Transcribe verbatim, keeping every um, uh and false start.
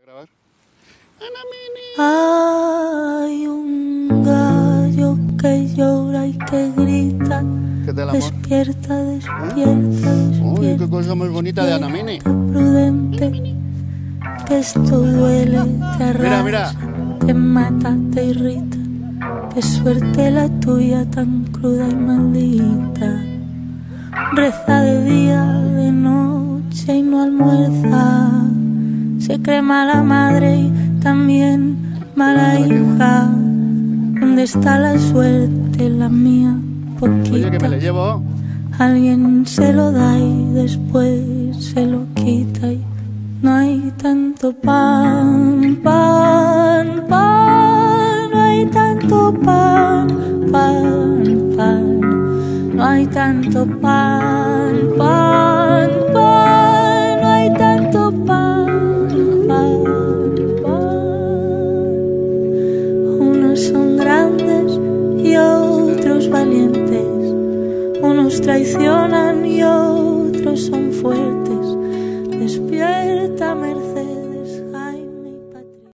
grabar. Hay un gallo que llora y que grita. ¿Qué tal, amor? Despierta, despierta, despierta. Uy, qué cosa más bonita de Ana Mini. Prudente, que esto duele, te arrasa, Mira, mira. te mata, te irrita. Qué suerte la tuya, tan cruda y maldita. Reza de día, de noche y no almuerza. Se cree mala madre y también mala hija. ¿Dónde está la suerte, la mía, poquita? Oye, que me le llevo. Alguien se lo da y después se lo quita y no hay tanto pan, pan, pan, no hay tanto pan, pan, pan, no hay tanto pan, pan, pan, no hay tanto pan, pan, pan. Unos son grandes y otros valientes. Unos traicionan y otros son fuertes.